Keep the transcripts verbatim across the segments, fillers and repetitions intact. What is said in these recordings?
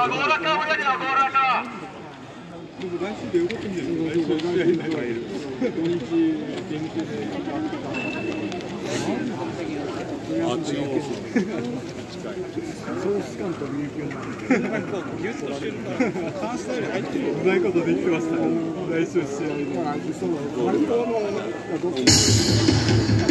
僕来週でよかったんですよ。来週試合に入る。土日限定で。あ、違う。近い。ソース感とミルクなんかギュッとしてるから。ハースタイル入ってる。うまいことできてましたね。来週試合で。そう。割とあのどっち。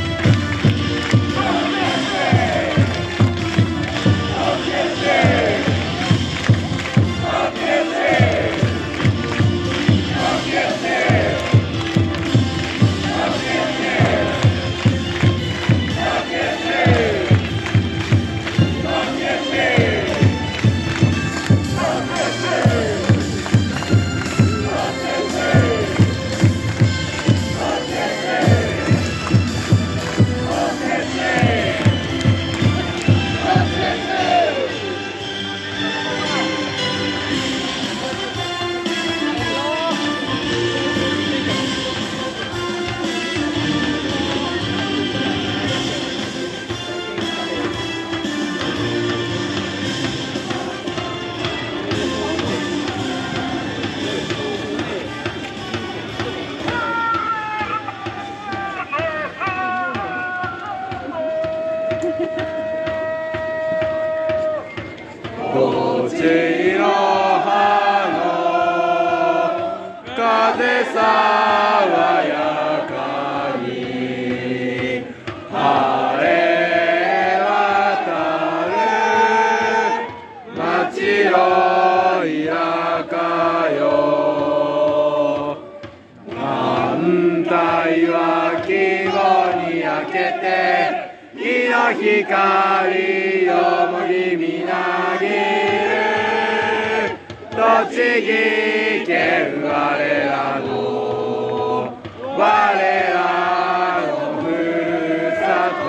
Yeah. 風爽やかに晴れ渡る町よいらかよ反対は希望に焼けて日の光よもぎみなぎる栃木県我らの我らのふるさと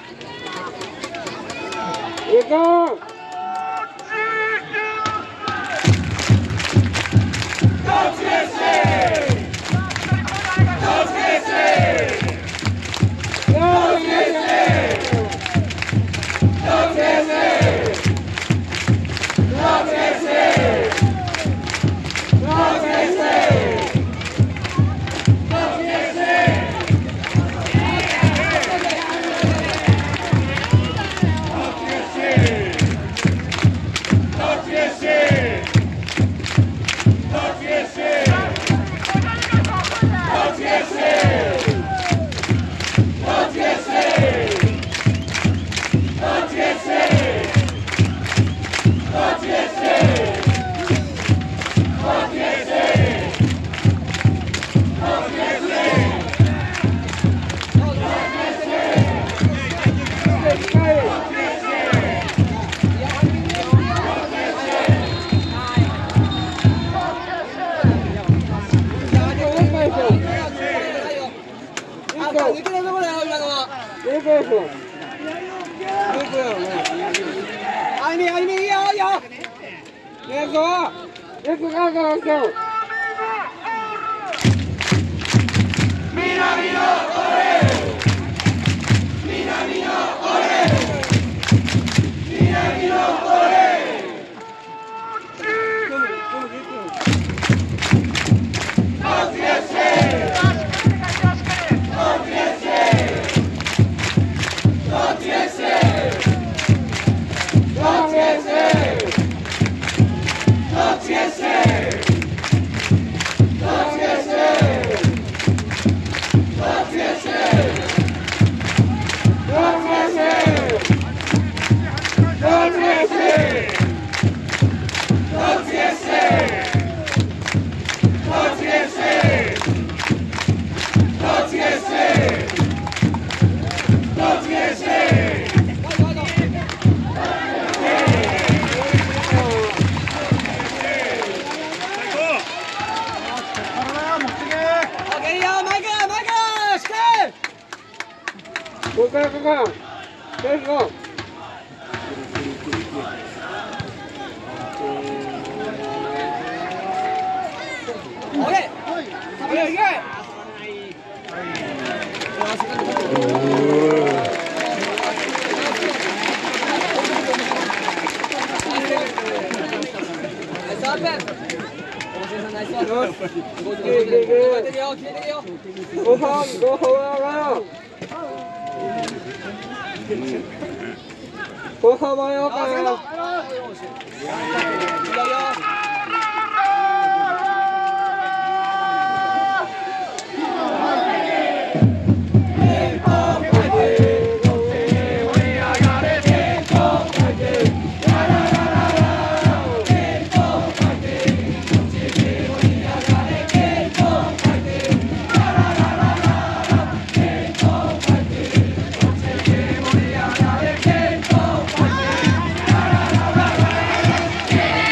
行こう。 あいみあいみいいよいいよ。レッツレッツゴーゴーゴー。南の俺。南の俺。南の俺。ここからここから。レッツゴー。おい。おい、いけ。ごはん、ごはん。ごはまよかよ。 Yeah.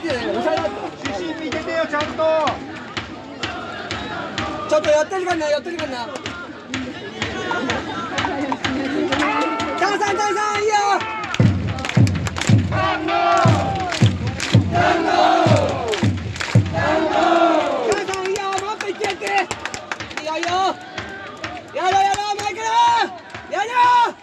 てないよ、抑えなかった。 主審見ててよ、ちゃんと。 ちょっとやってるかな、やってるかな。チャンさん、チャンさん、いいよ。チャンさん、いいよ、もっといってやって。いいよ、いいよ。やろう、やろう、マイケル。やろう。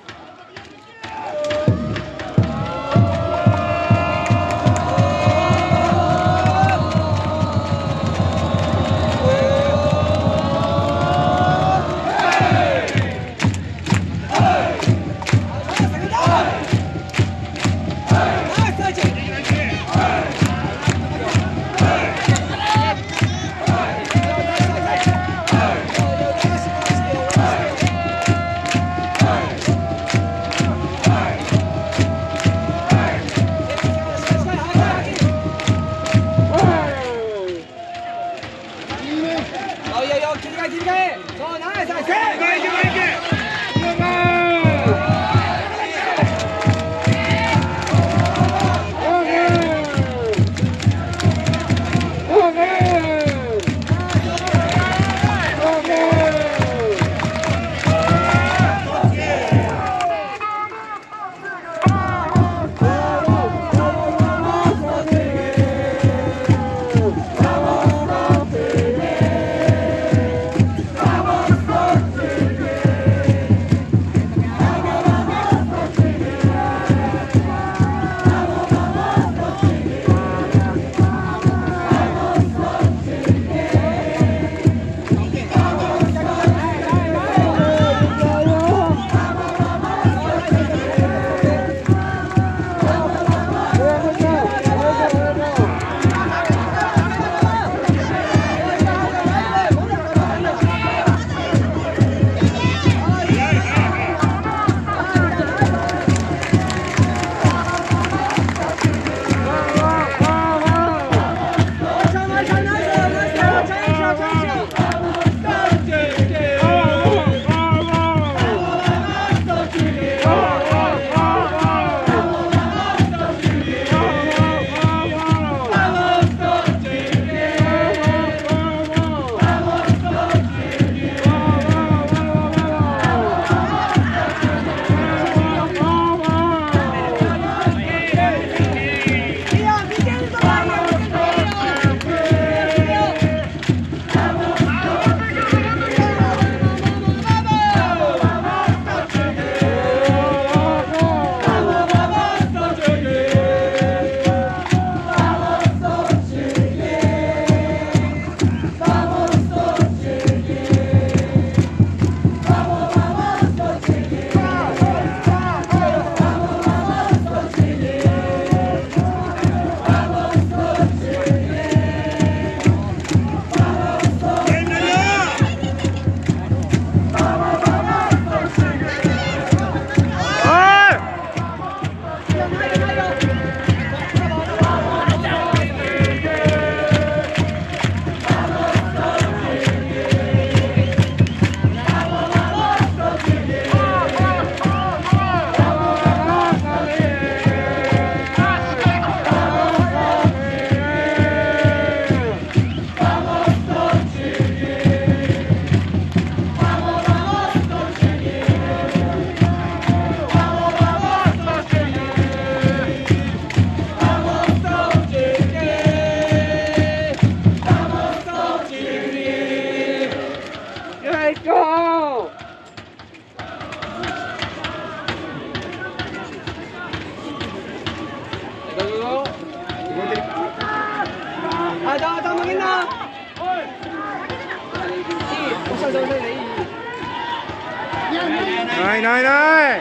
ないないない。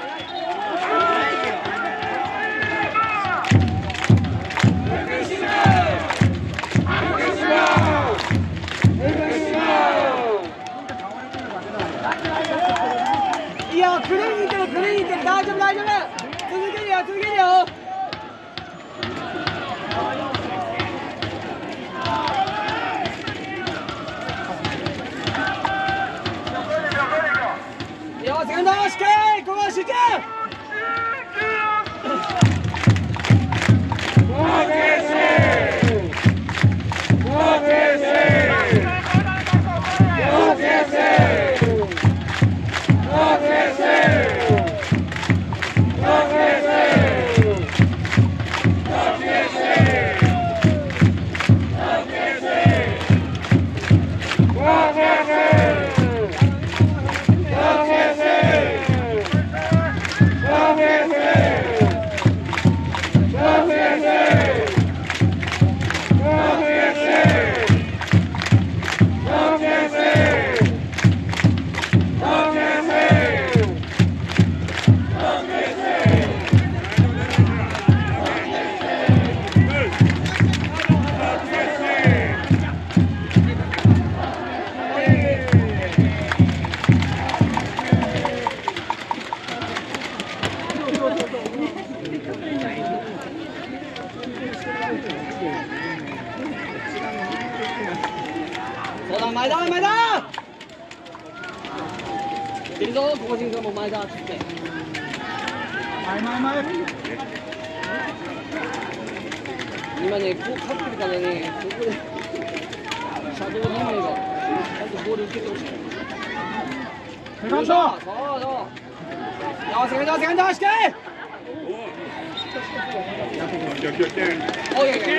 いや、クリーンにいってる、クリーンにいってる、大丈夫、大丈夫。続けるよ、続けるよ。よ、セカンド、しっかり。 そうだ、前だ、前だ。いるぞ、ここ人がもう前だっつって。 前前前。 今ね、こう勝ってるからね、ここでシャドウに名がちゃんとボール受けてほしい。 セカンド。 そうそう。よし、セカンド、セカンド、押して。おいおいおい。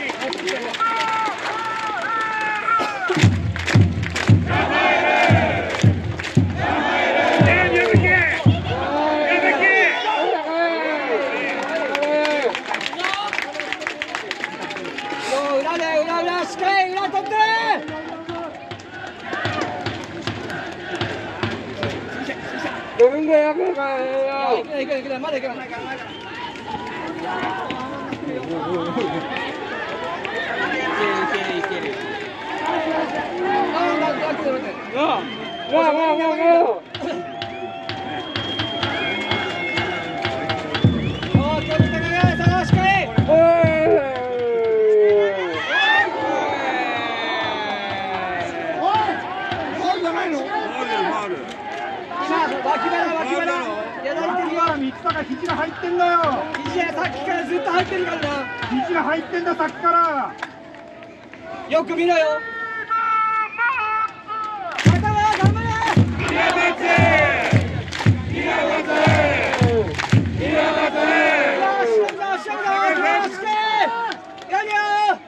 裏で裏裏しっかり裏取って。 自分でやるからよ。 いけないいけないいけないまだいけない。いけるいけるいける。ああ、なんか待って待って。 わあわあわあわあ。 おー、取ってくれ、さあしっかり。脇腹脇腹やられてるよ。 三つが肘が入ってんだよ。 肘がさっきからずっと入ってるからな。 肘が入ってんださっきから。 よく見ろよ。頑張れ頑張れ。宮松宮松宮松。よしよしよしよし。やるよ。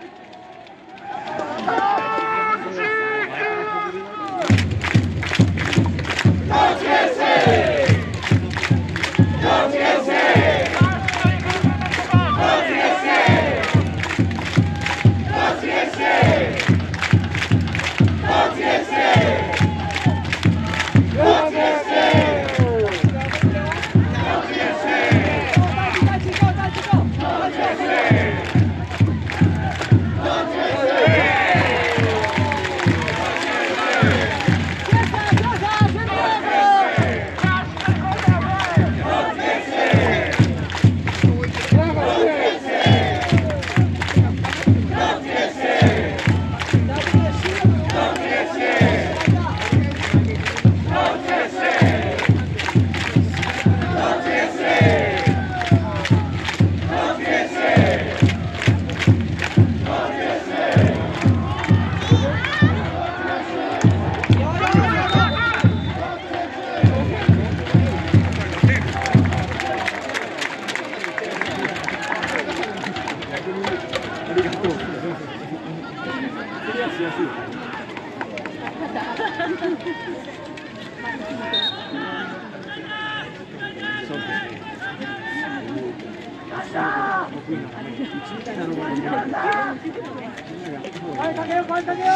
声かけよ声かけよ。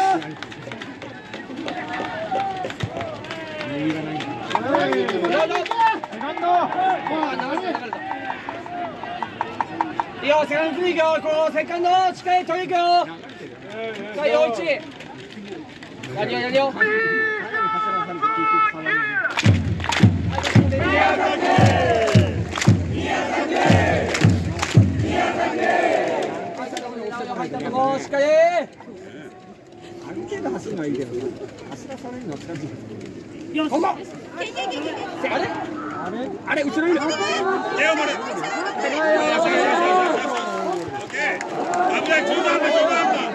セカンド。 いいよ、セカンド次行くよ。このセカンドしっかり取り行くよ。さあ、よんいち。やるよやるよ。もうしっかり。 ある程度走るのはいいけどな。走らされるのは辛い。 よし。ここ。あれ？ あれ？あれ後ろいる。 レオマル。オッケー。危ない。中段だ中段だ。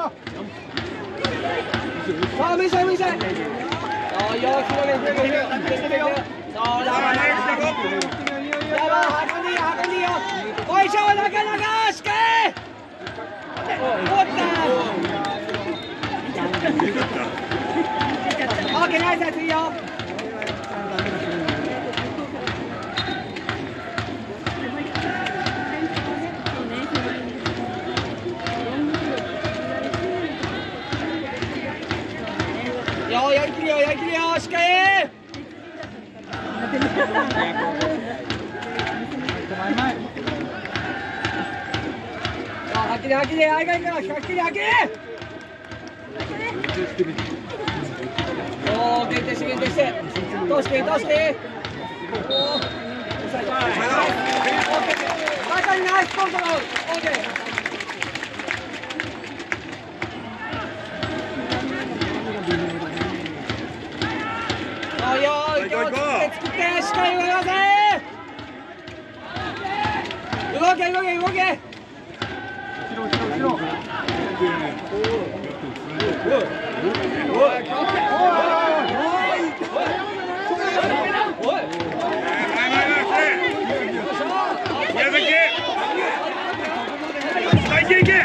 さあ無理しない無理しない。そうよ、広げ広げ広げ広げよ。そうだ。やばい、運んでいいよ運んでいいよ。おいしょ、中中しっかり。おった。オッケーナイス、次よ。よ、やりきるよ、やりきるよ、しっかり。はっきりはっきり、あいがいから、はっきりはっきり。おお、限定して限定して。通して通して。おお。まさにナイスコントロール。オーケー。そうよ、今日作って作ってしっかり動かせ。動け動け動け。後ろ後ろ後ろ。おいおいおいおい。宮崎。いけいけ。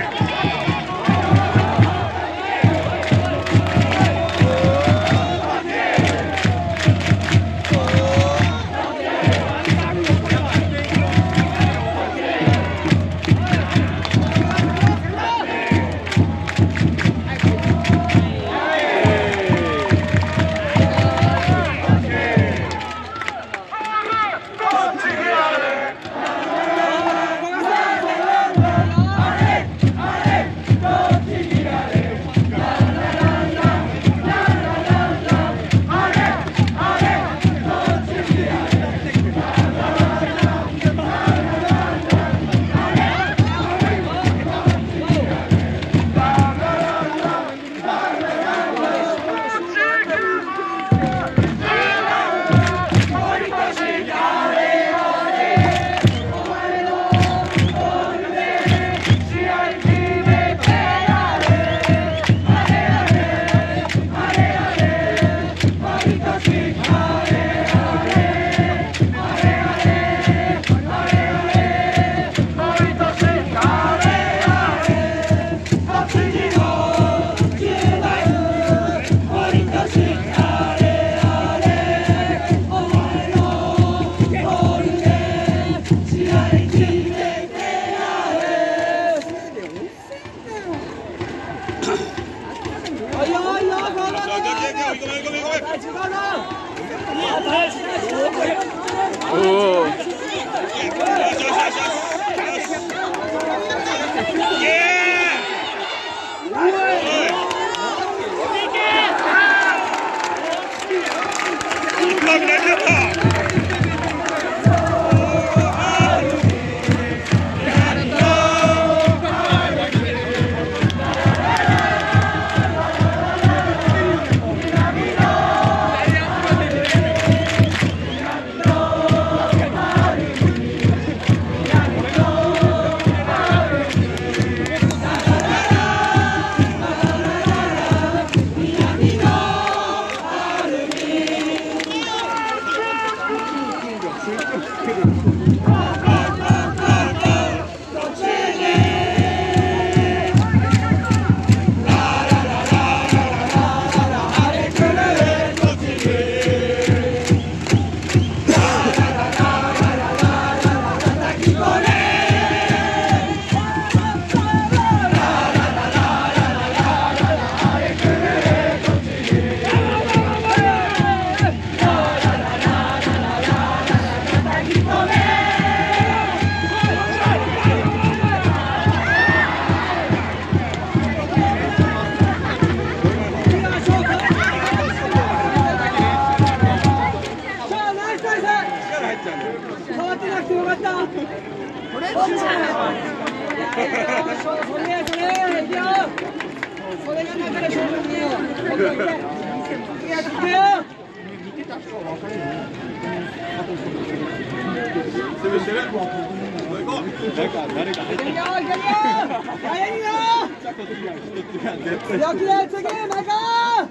攻めしてる。 なんか誰か入ってる。 左よ左よ早いよじゃあこっちがこっちが絶対。 強気で次前か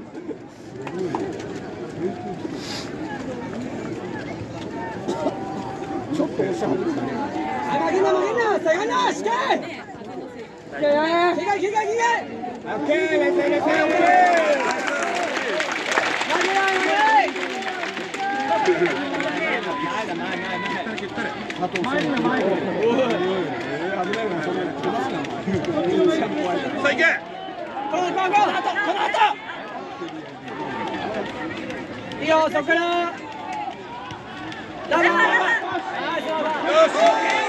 ちょっと押しはるんですかね。 はい負けんな負けんな最後のしっかりいやいや切り替え切り替え切り替えオッケー、レセレセ。 負けない負けない佐藤さんの前に。おいおい、危ないな、それ。飛ばすな。 さあ行け。 このこのこの後この後いいよそこからダメはいそうだよし。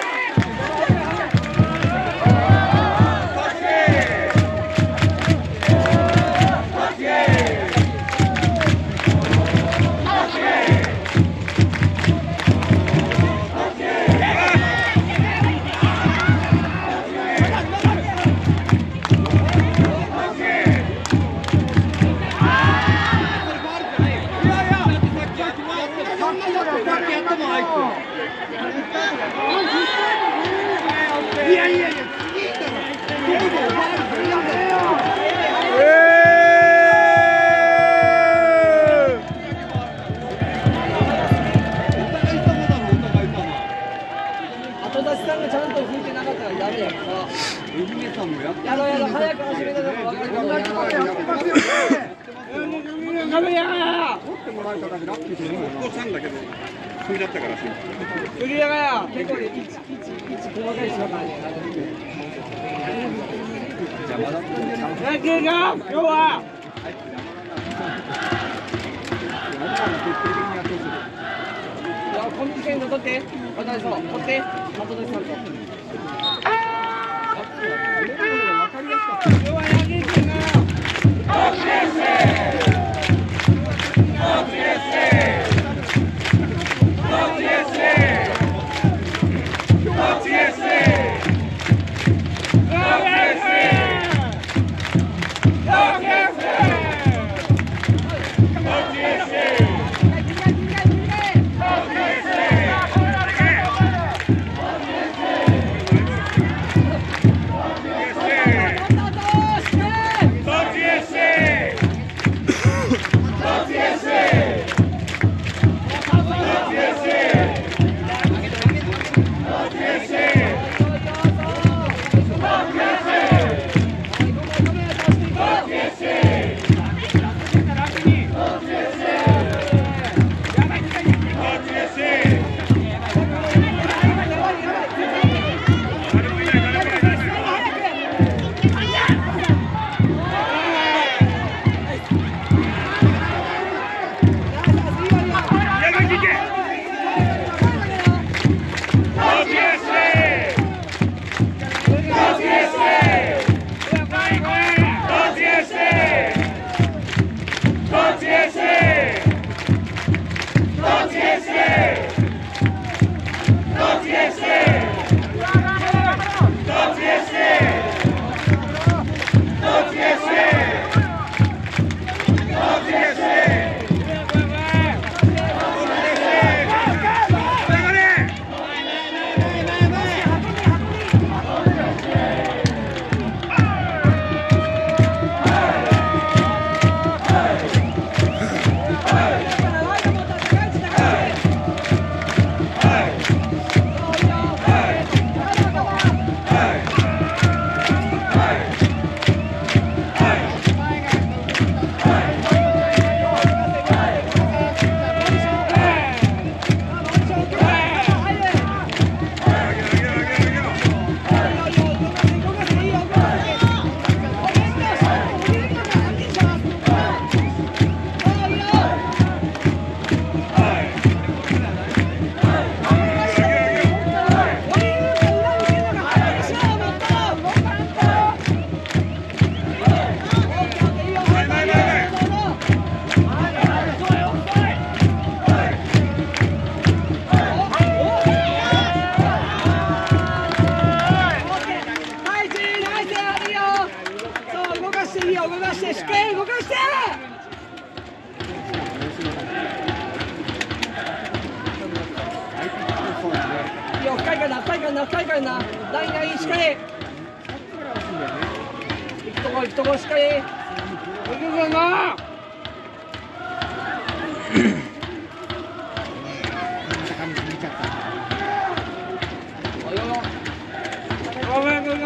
いやいやいや。 後出しさんがちゃんと吹いてなかったらダメやから。 海さんもやってやろうやろう早く始めたら分かるからやろうダメや取ってもらえただけラッキーですよ。 お父さんだけど踏みだったからし。 振りやがや結構ねいちいちいち細かいしながらね邪魔だったんで。 何けが今日はいやコミュニケーション取って渡そう取って後出しさんと分かりやすかった今日はやげんけんな深いからな、深いからな、深いからな。ラインラインしっかり。行くとこ行くとこしっかり。行くぞな。ごめんごめん。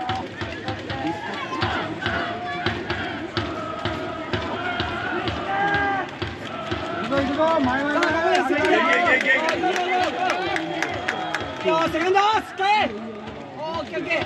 セカンドスカイ。オッケーオッケー。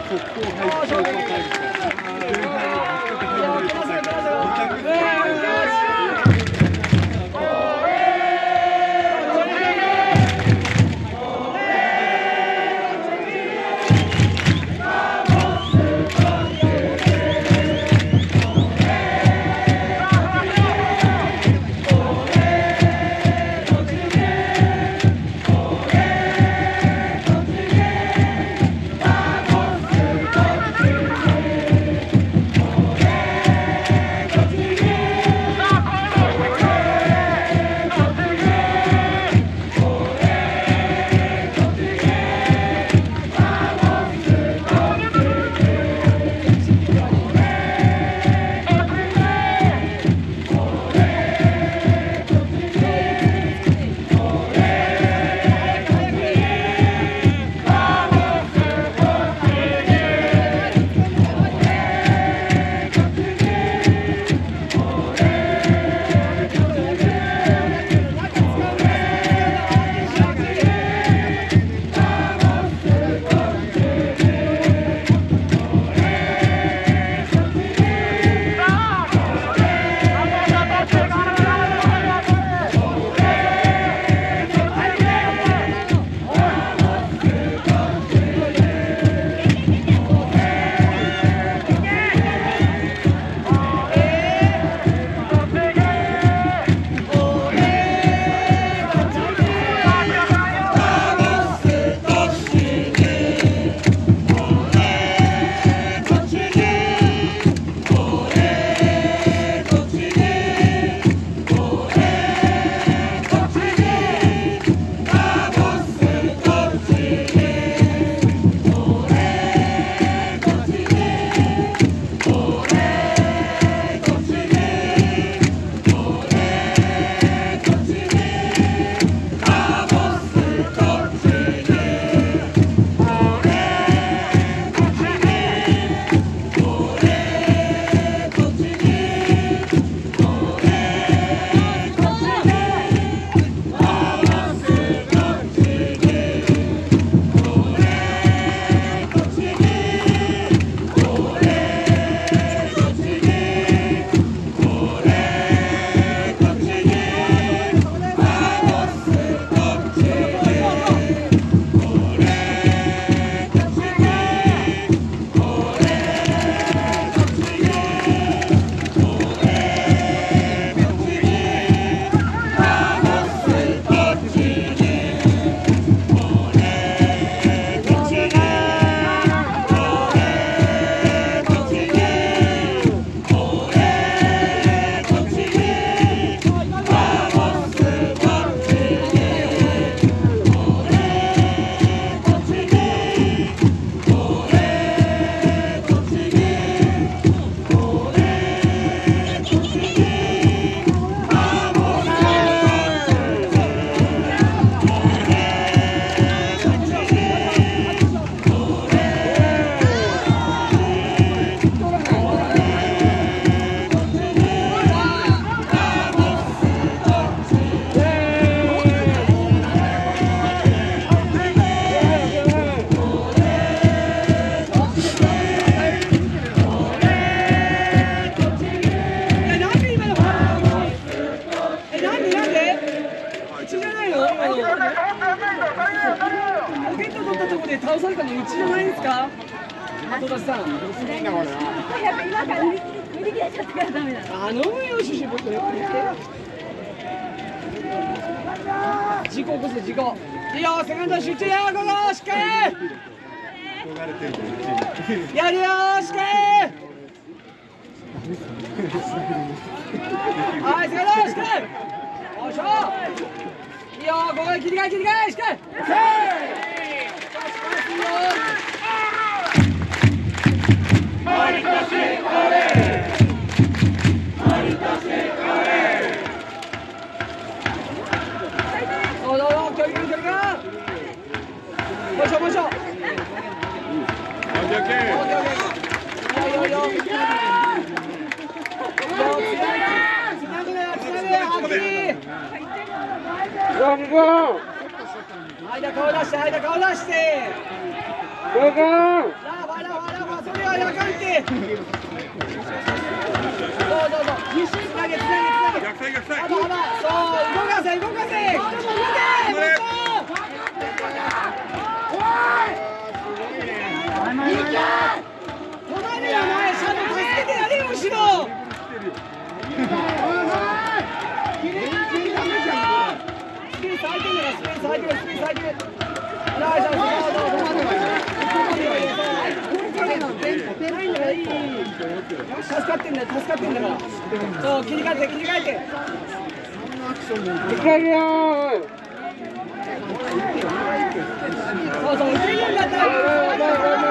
倒されたのうちじゃないですか、後田さん。 今から売り切れちゃったからダメなの。 頼むよ、シュシュ僕ね。事故起こす事故。いいよ、セカンド集中よ、ゴーゴー、しっかり。やるよ、しっかり。はい、セカンド、しっかり。よいしょ。いいよ、ここで切り替え、切り替え、しっかり。 間顔出して間顔出してラファラファラファそれはやかんてそうそうそうつなげつなげつなげ逆サイ逆サイあばあばそう動かせ動かせ人も動けもっと隣は前シャドウ助けてやれよ後ろスペース空いてんだからスペース空いてるスペース空いてるナイスナイス助かってんだよ助かってんだからそう切り替えて切り替えてそうそう受けるんだったら